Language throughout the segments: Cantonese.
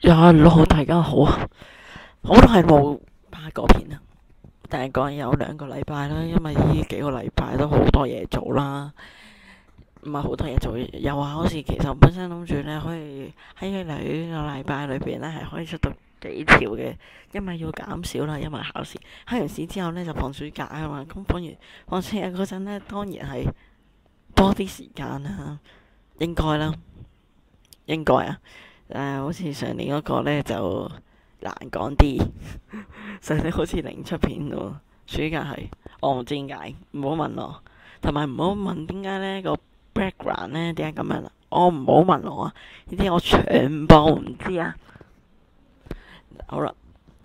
Hello，大家好啊！好耐冇拍過片啦，大概有2個禮拜啦，因為呢幾個禮拜都好多嘢做啦，唔係好多嘢做，又話考試。其實我本身諗住咧，可以喺2個禮拜裏邊咧係可以出到幾條嘅，因為要減少啦，因為考試。考完試之後咧就放暑假啊嘛，咁放暑假嗰陣咧，當然係多啲時間啦，應該啦，應該啊。好似上年嗰個呢就難講啲，上年好似零出片喎，暑假係我唔知點解，唔好問我，同埋唔好問點解呢個 background 呢點解咁樣啦，我唔好問我啊，呢啲我全部唔知啊。好啦，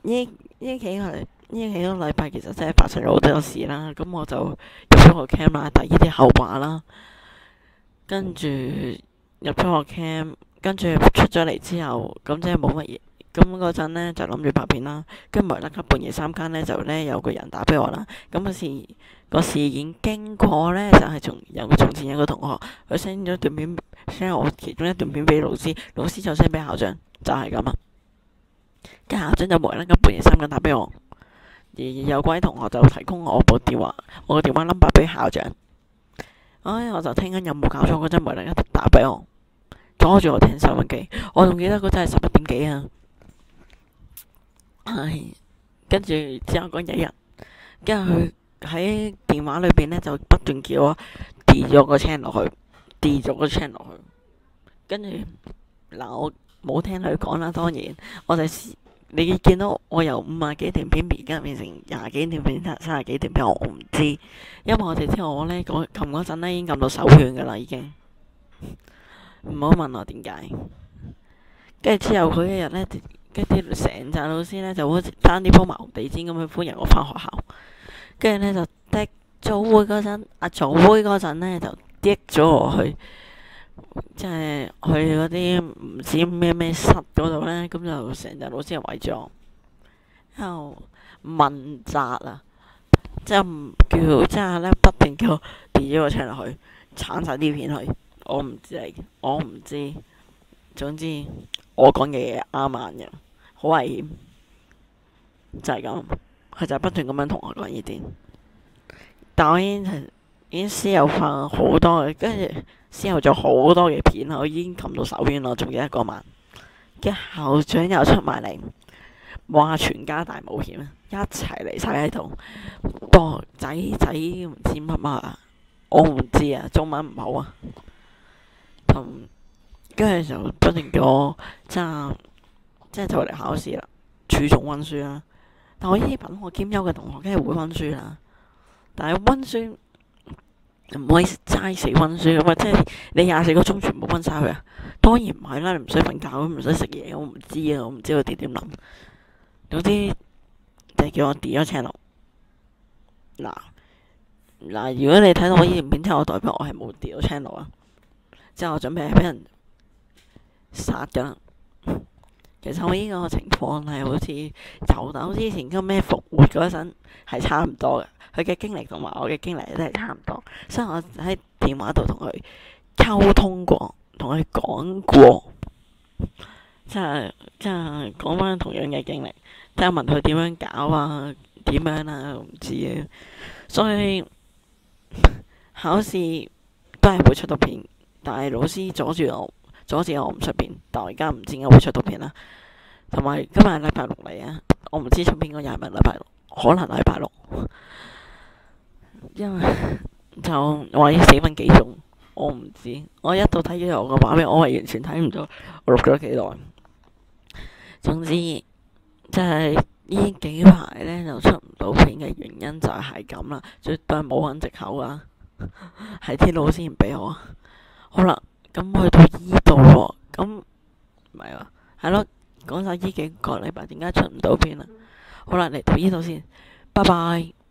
呢幾個禮拜其實真係發生咗好多事啦，咁我就入咗個 camp 啦，但係呢啲後話啦，跟住入咗個 camp。跟住出咗嚟之後，咁即係冇乜嘢。咁嗰陣呢，就諗住拍片啦，跟住無啦啦半夜3更呢，就呢有個人打俾我啦。咁個事件經過呢，就係從前有個同學佢 send 咗段片，send 我其中一段片俾老師，老師就 send 俾校長，就係咁啊。跟校長就無啦啦半夜3更打俾我，而有位同學就提供我個電話 number 俾校長。我就聽緊有冇搞錯嗰陣無啦啦打俾我。阻住我聽收音機，我仲記得嗰陣係11點幾啊。跟住之後嗰一日，跟住佢喺電話裏邊呢，就不斷叫我 delete 咗個 channel 落去，delete 咗個 channel 落去。跟住嗱，我冇聽佢講啦，當然我就你見到我由50幾段片而家變成20幾段片、30幾段片，我唔知，因為我哋知道我呢撳嗰陣呢已經撳到手軟噶啦，已經。唔好問我點解，跟住之後佢一日呢，跟住成紮老師呢，就好似爭啲鋪埋紅地氈咁去歡迎我返學校，跟住呢，就早會嗰陣呢，就滴咗我去，即係去嗰啲唔知咩室嗰度呢。咁就成紮老師圍住我，喺度問責啊，即係唔叫，即係呢不停叫我 delete 咗個 channel 落去，鏟晒啲片去。我唔知，總之我講嘅嘢啱眼嘅，好危險，就係咁，佢就不斷咁樣同我講呢啲，但我已經私有化好多嘅，跟住私有咗好多嘅片，我已經撳到手軟啦，仲記得嗰晚，嘅校長又出埋嚟，話全家大冒險，一齊嚟晒喺度，多仔唔知乜乜啊，我唔知啊，中文唔好啊。跟住就不停叫我即係就嚟考試啦，注重溫書啦。但我呢啲品學兼優嘅同學，梗係會溫書啦。但係溫書唔可以齋死溫書噶嘛，即係你24個鐘全部溫晒佢啊？當然唔係啦，你唔使瞓覺，唔使食嘢，我唔知啊，我唔知佢哋點諗。總之就叫我 delete 咗 channel。嗱，如果你睇到我呢段片之後，我代表我係冇 delete 咗 channel 啊。之後我準備係俾人殺噶啦。其實我呢個情況係好似由頭之前嗰咩復活嗰陣係差唔多嘅，佢嘅經歷同埋我嘅經歷都係差唔多，所以我喺電話度同佢溝通過，同佢講過，即係講翻同樣嘅經歷，即係問佢點樣搞啊，點樣啊，唔知啊。所以考試都係會出到片。但係老師阻止我唔出片，但我而家唔知點解會出到片啦。同埋今日係禮拜6嚟啊，我唔知出片嗰日係咪禮拜六，可能禮拜六，因為就話要4分幾鐘，我唔知。我一到睇咗我個畫面，我係完全睇唔到我錄咗幾耐。總之，即係呢幾排呢就出唔到片嘅原因就係咁啦，絕對冇揾藉口啊，係啲老師唔俾我。好啦，咁去到依度咯，咁唔係啊，係咯，講晒呢幾個禮拜點解出唔到片啦。好啦，嚟到依度先，拜拜。